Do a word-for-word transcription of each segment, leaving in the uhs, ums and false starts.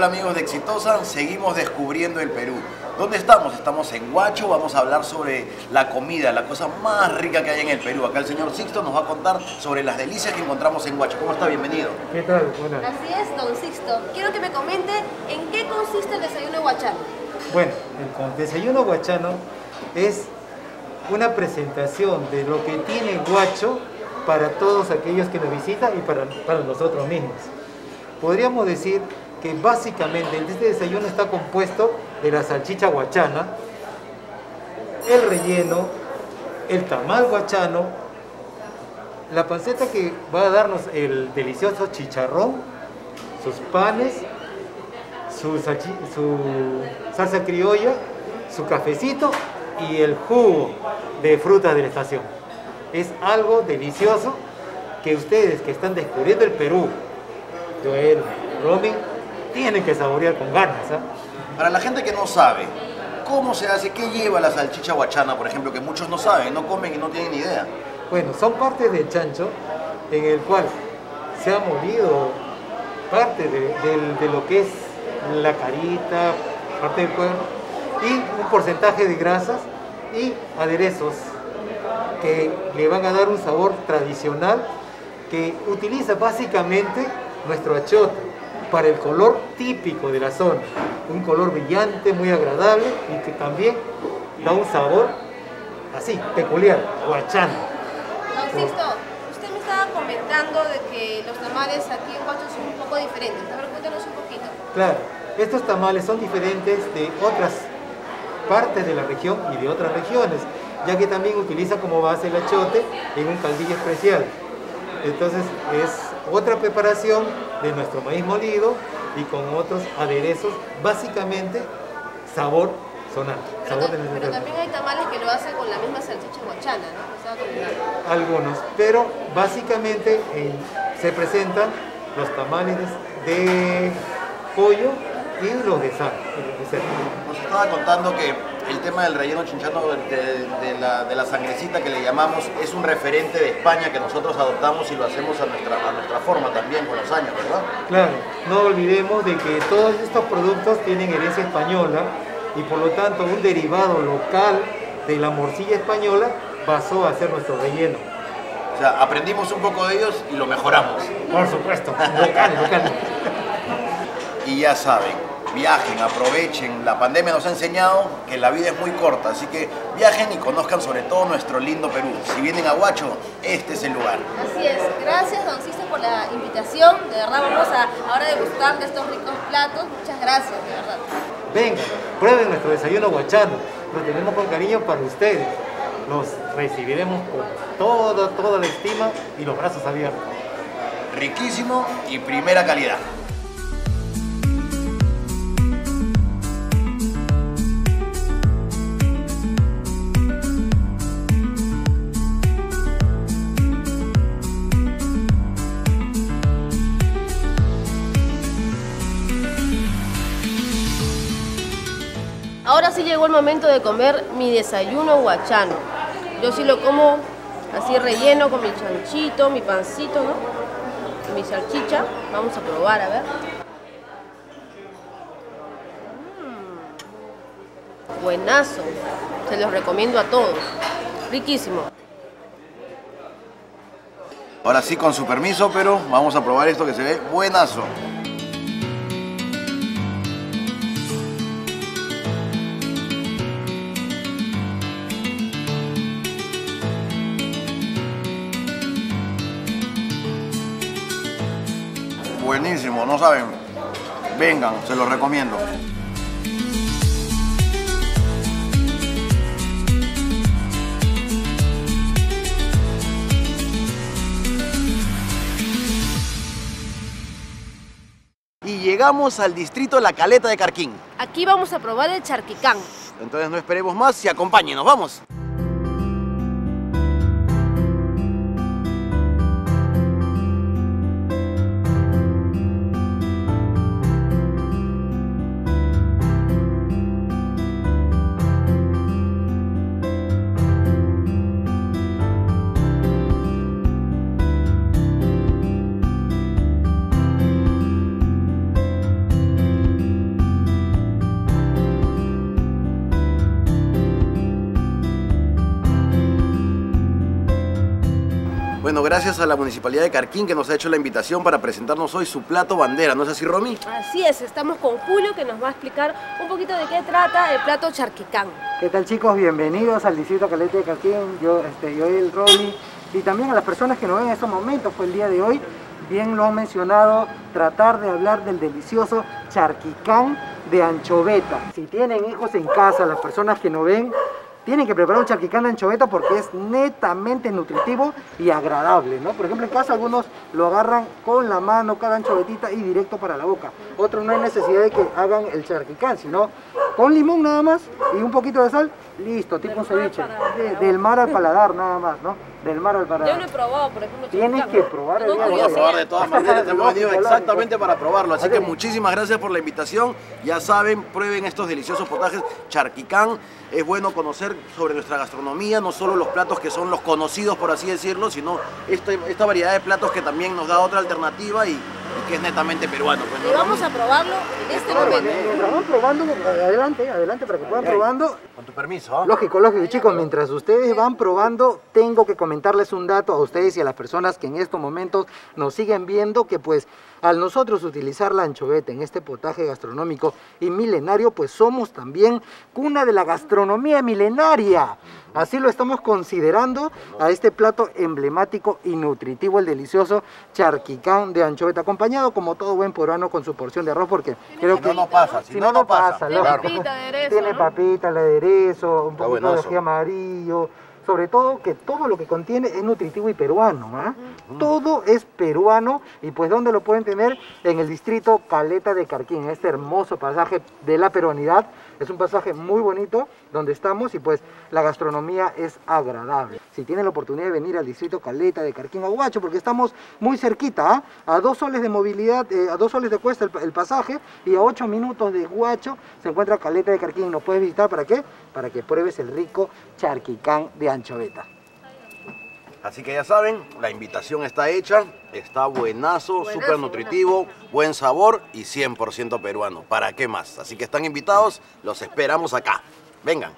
Hola amigos de Exitosa, seguimos descubriendo el Perú. ¿Dónde estamos? Estamos en Huacho, vamos a hablar sobre la comida, la cosa más rica que hay en el Perú. Acá el señor Sixto nos va a contar sobre las delicias que encontramos en Huacho. ¿Cómo está? Bienvenido. ¿Qué tal? Buenas. Así es, don Sixto. Quiero que me comente en qué consiste el desayuno huachano. Bueno, el desayuno huachano es una presentación de lo que tiene Huacho para todos aquellos que nos visitan y para, para nosotros mismos. Podríamos decir que básicamente este desayuno está compuesto de la salchicha huachana, el relleno, el tamal huachano, la panceta que va a darnos el delicioso chicharrón, sus panes, su, salchi, su salsa criolla, su cafecito y el jugo de frutas de la estación. Es algo delicioso que ustedes que están descubriendo el Perú, Joel, Romy, tienen que saborear con ganas, ¿eh? Para la gente que no sabe, ¿cómo se hace? ¿Qué lleva la salchicha huachana, por ejemplo, que muchos no saben, no comen y no tienen ni idea? Bueno, son partes del chancho en el cual se ha molido parte de, de, de lo que es la carita, parte del cuerno, y un porcentaje de grasas y aderezos que le van a dar un sabor tradicional que utiliza básicamente nuestro achiote para el color típico de la zona, un color brillante, muy agradable y que también da un sabor así, peculiar, huachano. Don Sixto, usted me estaba comentando de que los tamales aquí en Huacho son un poco diferentes. A ver, cuéntanos un poquito. Claro, estos tamales son diferentes de otras partes de la región y de otras regiones, ya que también utiliza como base el achiote en un caldillo especial. Entonces es otra preparación de nuestro maíz molido y con otros aderezos, básicamente sabor zonal. Pero, Sabor de ta pero también hay tamales que lo hacen con la misma salchicha huachana, ¿no? Estaba comentando. Algunos, pero básicamente eh, se presentan los tamales de pollo y los de sal. Nos estaba contando que el tema del relleno chinchano de, de, la, de la sangrecita que le llamamos es un referente de España que nosotros adoptamos y lo hacemos a nuestra, a nuestra forma también con los años, ¿verdad? Claro, no olvidemos de que todos estos productos tienen herencia española y por lo tanto un derivado local de la morcilla española pasó a ser nuestro relleno. O sea, aprendimos un poco de ellos y lo mejoramos. Por supuesto, local, local. Y ya saben, viajen, aprovechen. La pandemia nos ha enseñado que la vida es muy corta, así que viajen y conozcan sobre todo nuestro lindo Perú. Si vienen a Huacho, este es el lugar. Así es. Gracias, don Sixto, por la invitación. De verdad, vamos a ahora degustar de estos ricos platos. Muchas gracias, de verdad. Vengan, prueben nuestro desayuno huachano. Lo tenemos con cariño para ustedes. Los recibiremos con toda, toda la estima y los brazos abiertos. Riquísimo y primera calidad. Ahora sí llegó el momento de comer mi desayuno huachano. Yo sí lo como así relleno con mi chanchito, mi pancito, ¿no? Y mi salchicha. Vamos a probar, a ver. Mm. Buenazo. Se los recomiendo a todos. Riquísimo. Ahora sí, con su permiso, pero vamos a probar esto que se ve buenazo. Buenísimo, no saben. Vengan, se los recomiendo. Y llegamos al distrito La Caleta de Carquín. Aquí vamos a probar el charquicán. Entonces no esperemos más y acompáñenos, vamos. Bueno, gracias a la Municipalidad de Carquín que nos ha hecho la invitación para presentarnos hoy su plato bandera, ¿no es así, Romy? Así es, estamos con Julio que nos va a explicar un poquito de qué trata el plato charquicán. ¿Qué tal, chicos? Bienvenidos al distrito Caleta de Carquín. Yo, este, yo el Romy, y también a las personas que nos ven en estos momentos, fue el día de hoy, bien lo han mencionado, tratar de hablar del delicioso charquicán de anchoveta. Si tienen hijos en casa, las personas que nos ven, tienen que preparar un charquicán de anchoveta porque es netamente nutritivo y agradable, ¿no? Por ejemplo, en casa algunos lo agarran con la mano, cada anchovetita, y directo para la boca. Otros no hay necesidad de que hagan el charquicán, sino con limón nada más y un poquito de sal, listo, tipo un ceviche. De, del mar al paladar nada más, ¿no? Del mar al paladar. Yo no he probado, por ejemplo, Tienes charquicán. que probar el No, día de Vamos a hoy. probar de todas maneras, hemos venido Lógico, exactamente lógico. para probarlo, así que Así. muchísimas gracias por la invitación. Ya saben, prueben estos deliciosos potajes charquicán. Es bueno conocer sobre nuestra gastronomía, no solo los platos que son los conocidos, por así decirlo, sino este, esta variedad de platos que también nos da otra alternativa y, y que es netamente peruano. Pues, ¿no, Y vamos Romy? a probarlo en este Claro, momento. mientras van probando, adelante, adelante para que puedan probando. Con tu permiso, ¿ah? Lógico, lógico. Chicos, mientras ustedes van probando, tengo que comentarles un dato a ustedes y a las personas que en estos momentos nos siguen viendo, que pues al nosotros utilizar la anchoveta en este potaje gastronómico y milenario, pues somos también cuna de la gastronomía milenaria. Así lo estamos considerando a este plato emblemático y nutritivo, el delicioso charquicán de anchoveta, acompañado como todo buen peruano con su porción de arroz, porque creo Si que no, no pasa, si, si no, no pasa. Tiene lógico. papita, aderezo, Tiene ¿no? papita, el aderezo, un Está poquito de buenazo. ají amarillo. Sobre todo que todo lo que contiene es nutritivo y peruano, ¿ah? Todo es peruano. Y pues ¿dónde lo pueden tener? En el distrito Caleta de Carquín, este hermoso pasaje de la peruanidad. Es un pasaje muy bonito donde estamos y pues la gastronomía es agradable. Si tienen la oportunidad de venir al distrito Caleta de Carquín a Huacho, porque estamos muy cerquita, ¿ah? A dos soles de movilidad, eh, a dos soles de cuesta el, el pasaje, y a ocho minutos de Huacho se encuentra Caleta de Carquín. Nos puedes visitar, ¿para qué? Para que pruebes el rico charquicán de anchoveta. Así que ya saben, la invitación está hecha, está buenazo, Buenazo, súper nutritivo, buen sabor y cien por ciento peruano. ¿Para qué más? Así que están invitados, los esperamos acá. Vengan.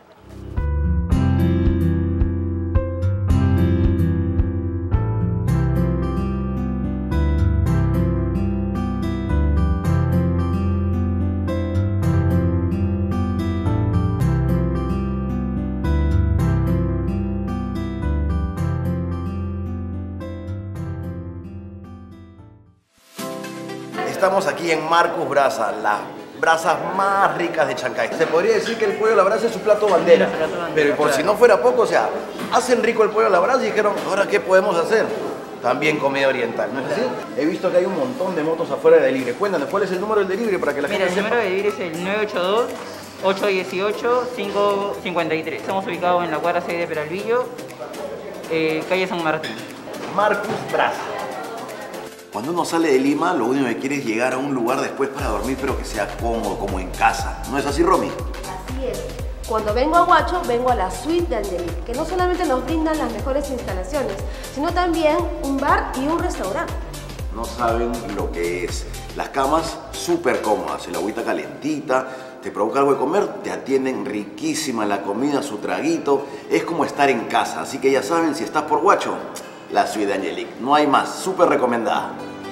Estamos aquí en Marcus Brasa, las brasas más ricas de Chancay. Se podría decir que el pollo a la brasa es su plato bandera, pero por si no fuera poco, o sea, hacen rico el pollo a la brasa y dijeron, ¿ahora qué podemos hacer? También comida oriental, ¿no es así? He visto que hay un montón de motos afuera de delivery. Cuéntanos, ¿cuál es el número del delivery para que la Mira, gente el sepa? número de delivery es el nueve ocho dos, ocho uno ocho, cinco cinco tres. Estamos ubicados en la cuadra seis de Peralvillo, eh, calle San Martín. Marcus Brasa. Cuando uno sale de Lima, lo único que quiere es llegar a un lugar después para dormir, pero que sea cómodo, como en casa. ¿No es así, Romy? Así es. Cuando vengo a Huacho, vengo a la suite de Angelique, que no solamente nos brindan las mejores instalaciones, sino también un bar y un restaurante. No saben lo que es. Las camas súper cómodas, el agüita calentita, te provoca algo de comer, te atienden riquísima la comida, su traguito. Es como estar en casa, así que ya saben, si estás por Huacho, la suite de Angelique. No hay más, súper recomendada.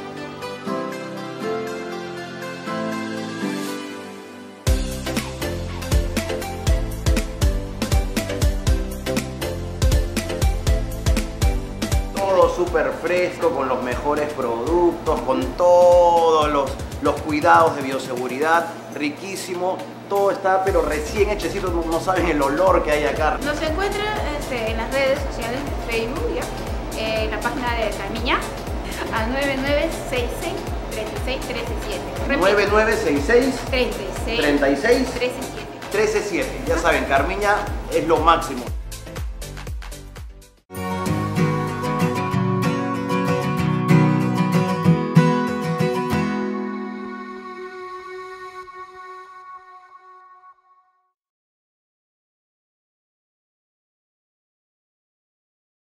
Todo súper fresco, con los mejores productos, con todos los, los cuidados de bioseguridad, riquísimo. Todo está pero recién hechecito, no, no saben el olor que hay acá. Nos encuentra este, en las redes sociales de Facebook, ¿ya? Eh, en la página de Carmiña, al nueve nueve seis seis, tres seis tres siete. nueve nueve seis seis, treinta y seis, treinta y seis, trece siete. trece siete. Ya saben, Carmiña es lo máximo.